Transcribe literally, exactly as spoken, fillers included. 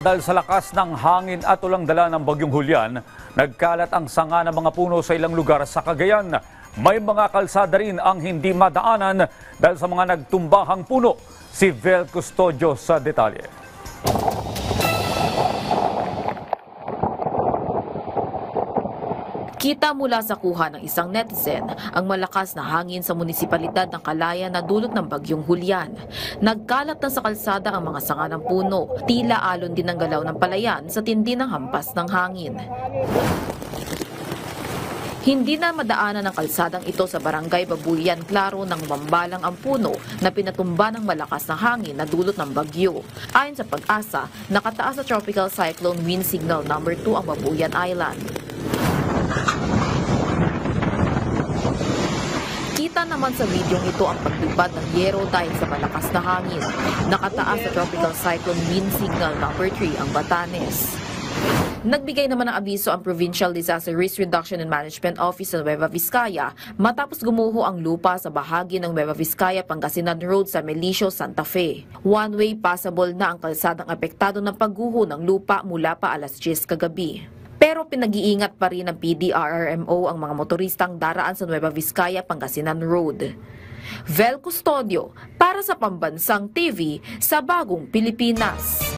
Dahil sa lakas ng hangin at ulang dala ng bagyong Julian, nagkalat ang sanga ng mga puno sa ilang lugar sa Cagayan. May mga kalsada rin ang hindi madaanan dahil sa mga nagtumbahang puno. Si Vel Custodio sa detalye. Kita mula sa kuha ng isang netizen ang malakas na hangin sa munisipalidad ng Calayan na dulot ng bagyong Julian. Nagkalat na sa kalsada ang mga sanga ng puno. Tila alon din ang galaw ng palayan sa tindi ng hampas ng hangin. Hindi na madaanan ang kalsadang ito sa barangay Babuyan Claro nang mambalang ang puno na pinatumba ng malakas na hangin na dulot ng bagyo. Ayon sa Pag-asa, nakataas sa Tropical Cyclone Wind Signal number two ang Babuyan Island. Kita naman sa videong ito ang paglipad ng yero dahil sa malakas na hangin. Nakataas sa Tropical Cyclone Wind Signal number three ang Batanes. Nagbigay naman ng abiso ang Provincial Disaster Risk Reduction and Management Office ng Nueva Vizcaya matapos gumuho ang lupa sa bahagi ng Nueva Vizcaya Pangasinan Road sa Melisio, Santa Fe. One-way passable na ang kalsadang apektado ng pagguho ng lupa mula pa alas diyes kagabi. Pero pinag-iingat pa rin ng P D R R M O ang mga motoristang daraan sa Nueva Vizcaya Pangasinan Road. Vel Custodio para sa Pambansang T V sa Bagong Pilipinas.